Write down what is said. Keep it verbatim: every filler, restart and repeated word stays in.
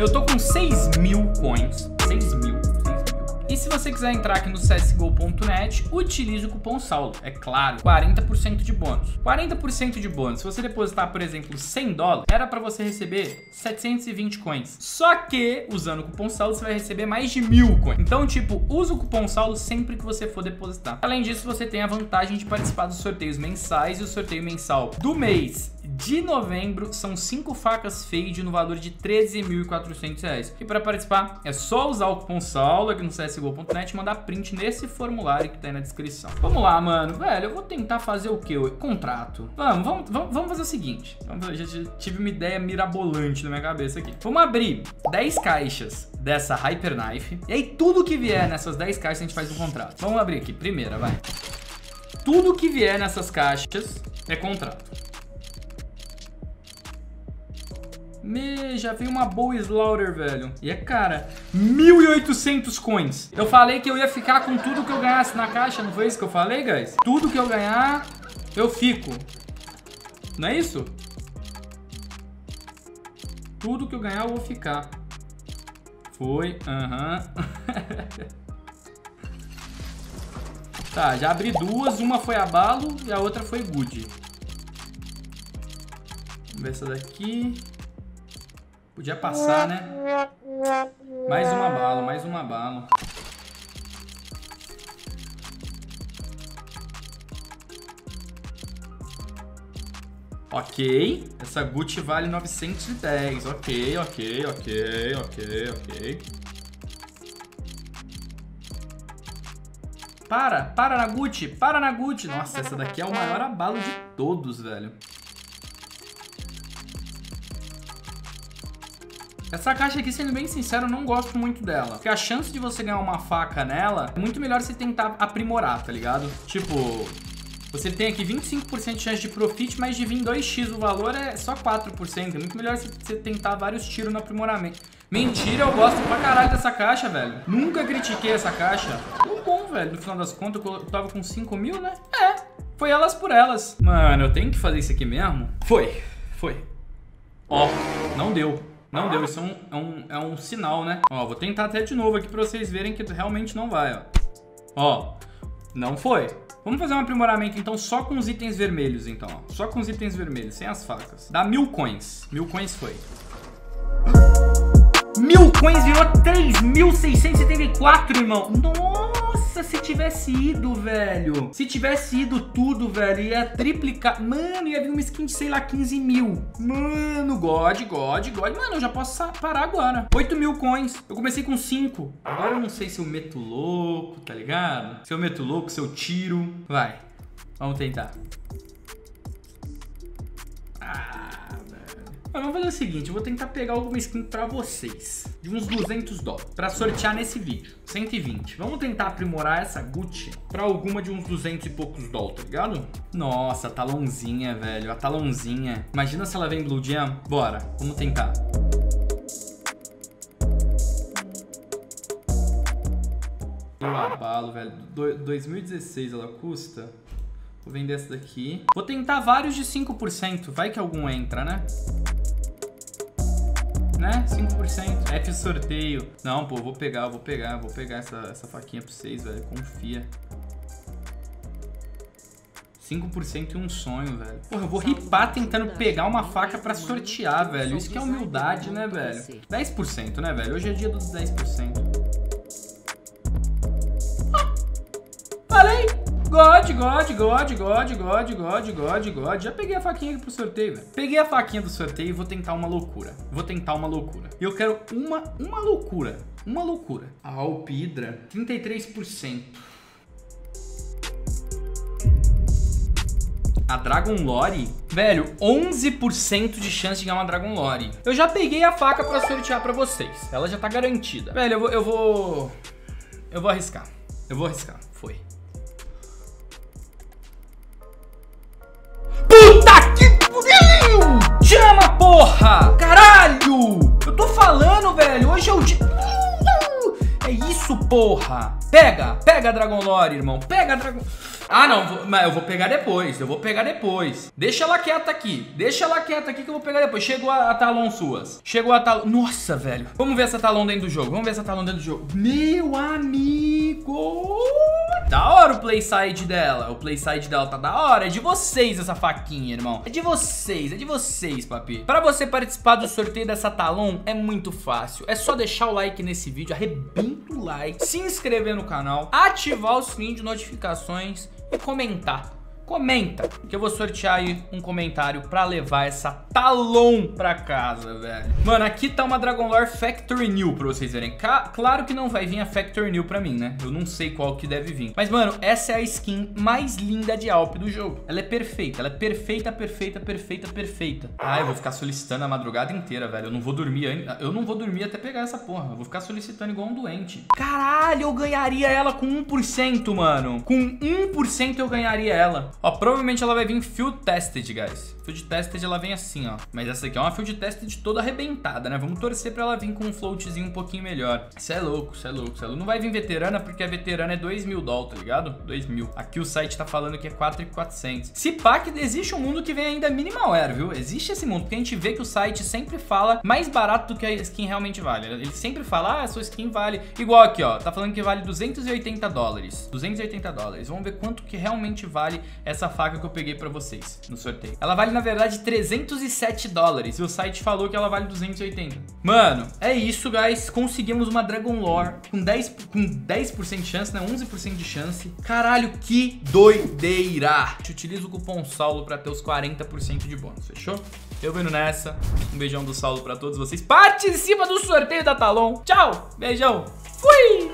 Eu tô com seis mil coins. seis mil. E se você quiser entrar aqui no C S G O ponto net, utilize o cupom Saulo. É claro, quarenta por cento de bônus. quarenta por cento de bônus. Se você depositar, por exemplo, cem dólares, era para você receber setecentos e vinte coins. Só que, usando o cupom Saulo, você vai receber mais de mil coins. Então, tipo, usa o cupom Saulo sempre que você for depositar. Além disso, você tem a vantagem de participar dos sorteios mensais, e o sorteio mensal do mês de novembro são cinco facas Fade no valor de treze mil e quatrocentos reais. E para participar, é só usar o cupom Saulo aqui no C S G O ponto net e mandar print nesse formulário que tá aí na descrição. Vamos lá, mano. Velho, eu vou tentar fazer o quê? Contrato. Vamos, vamos, vamos, vamos fazer o seguinte. Eu já tive uma ideia mirabolante na minha cabeça aqui. Vamos abrir dez caixas dessa Hyper Knife. E aí tudo que vier nessas dez caixas a gente faz um contrato. Vamos abrir aqui. Primeira, vai. Tudo que vier nessas caixas é contrato. Me, já veio uma boa Slaughter, velho. E é, cara, mil e oitocentos coins. Eu falei que eu ia ficar com tudo que eu ganhasse na caixa. Não foi isso que eu falei, guys? Tudo que eu ganhar, eu fico. Não é isso? Tudo que eu ganhar, eu vou ficar. Foi, aham. Uhum. Tá, já abri duas. Uma foi abalo e a outra foi good. Vamos ver essa daqui. Podia passar, né? Mais uma bala, mais uma bala. Ok. Essa Gucci vale novecentos e dez. Ok, ok, ok, ok, ok. Para, para na Gucci, para na Gucci. Nossa, essa daqui é o maior abalo de todos, velho. Essa caixa aqui, sendo bem sincero, eu não gosto muito dela. Porque a chance de você ganhar uma faca nela é muito melhor você tentar aprimorar, tá ligado? Tipo, você tem aqui vinte e cinco por cento de chance de profit, mas de vir dois x o valor é só quatro por cento. É muito melhor você tentar vários tiros no aprimoramento. Mentira, eu gosto pra caralho dessa caixa, velho. Nunca critiquei essa caixa. Muito bom, velho. No final das contas, eu tava com cinco mil, né? É, foi elas por elas. Mano, eu tenho que fazer isso aqui mesmo? Foi, foi. Ó, não deu. Não deu, isso é um, é, um, é um sinal, né? Ó, vou tentar até de novo aqui pra vocês verem que realmente não vai, ó. Ó, não foi. Vamos fazer um aprimoramento, então, só com os itens vermelhos, então, ó. Só com os itens vermelhos, sem as facas. Dá mil coins. Mil coins foi. Mil coins virou três mil seiscentos e setenta e quatro, irmão. Nossa, se tivesse ido, velho. Se tivesse ido tudo, velho, ia triplicar. Mano, ia vir uma skin de, sei lá, quinze mil. Mano, God, God, God. Mano, eu já posso parar agora. oito mil coins. Eu comecei com cinco. Agora eu não sei se eu meto louco, tá ligado? Se eu meto louco, se eu tiro. Vai. Vamos tentar. Mas vamos fazer o seguinte, eu vou tentar pegar alguma skin pra vocês, de uns duzentos dólares, pra sortear nesse vídeo, cento e vinte. Vamos tentar aprimorar essa Gucci pra alguma de uns duzentos e poucos dólares, tá ligado? Nossa, a talãozinha, velho, a talãozinha. Imagina se ela vem Blue Jam. Bora, vamos tentar. Eu abalo, velho, dois mil e dezesseis ela custa. Vou vender essa daqui. Vou tentar vários de cinco por cento, vai que algum entra, né? Né? cinco por cento. F sorteio. Não, pô, vou pegar, vou pegar, vou pegar essa, essa faquinha pra vocês, velho. Confia. cinco por cento e um sonho, velho. Porra, eu vou ripar tentando pegar uma faca pra sortear, velho. Isso que é humildade, né, velho? dez por cento, né, velho? Hoje é dia dos dez por cento. Ah, falei! God, God, God, God, God, God, God, God. Já peguei a faquinha aqui pro sorteio, velho. Peguei a faquinha do sorteio e vou tentar uma loucura. Vou tentar uma loucura. E eu quero uma, uma loucura. Uma loucura. A Alpidra, trinta e três por cento. A Dragon Lore, velho, onze por cento de chance de ganhar uma Dragon Lore. Eu já peguei a faca pra sortear pra vocês. Ela já tá garantida. Velho, eu vou... Eu vou, eu vou arriscar. Eu vou arriscar. Foi. Puta que pariu! Chama, porra! Caralho! Eu tô falando, velho. Hoje é o dia... É isso, porra! Pega, pega a Dragon Lore, irmão. Pega a Dragon... Ah, não, vou, mas eu vou pegar depois, eu vou pegar depois. Deixa ela quieta aqui, deixa ela quieta aqui que eu vou pegar depois. Chegou a, a Talon suas. Chegou a Talon... Nossa, velho. Vamos ver essa Talon dentro do jogo, vamos ver essa Talon dentro do jogo. Meu amigo... Da hora o playside dela, o playside dela tá da hora. É de vocês essa faquinha, irmão. É de vocês, é de vocês, papi. Pra você participar do sorteio dessa Talon, é muito fácil. É só deixar o like nesse vídeo, arrebenta o like, se inscrever no canal, ativar o sininho de notificações e comentar. Comenta, que eu vou sortear aí um comentário pra levar essa Talon pra casa, velho. Mano, aqui tá uma Dragon Lore Factory New pra vocês verem. Claro que não vai vir a Factory New pra mim, né? Eu não sei qual que deve vir. Mas, mano, essa é a skin mais linda de Alp do jogo. Ela é perfeita, ela é perfeita, perfeita, perfeita, perfeita. Ah, eu vou ficar solicitando a madrugada inteira, velho. Eu não vou dormir ainda. Eu não vou dormir até pegar essa porra. Eu vou ficar solicitando igual um doente. Caralho, eu ganharia ela com um por cento, mano. Com um por cento eu ganharia ela. Ó, provavelmente ela vai vir Field Tested, guys. Field Tested ela vem assim, ó. Mas essa aqui é uma Field Tested toda arrebentada, né? Vamos torcer pra ela vir com um floatzinho um pouquinho melhor. Isso é louco, isso é louco, isso é louco. Não vai vir veterana porque a veterana é dois mil dólares, tá ligado? dois mil. Aqui o site tá falando que é quatro mil e quatrocentos. Se pá que existe um mundo que vem ainda minimalware, viu? Existe esse mundo, porque a gente vê que o site sempre fala mais barato do que a skin realmente vale. Ele sempre fala, ah, a sua skin vale... Igual aqui, ó. Tá falando que vale duzentos e oitenta dólares. duzentos e oitenta dólares. Vamos ver quanto que realmente vale essa faca que eu peguei pra vocês no sorteio. Ela vale, na verdade, trezentos e sete dólares. E o site falou que ela vale duzentos e oitenta. Mano, é isso, guys. Conseguimos uma Dragon Lore com dez por cento, com dez por cento de chance, né? onze por cento de chance. Caralho, que doideira. Utiliza o cupom Saulo pra ter os quarenta por cento de bônus, fechou? Eu vou indo nessa. Um beijão do Saulo pra todos vocês. Participa do sorteio da Talon. Tchau. Beijão. Fui.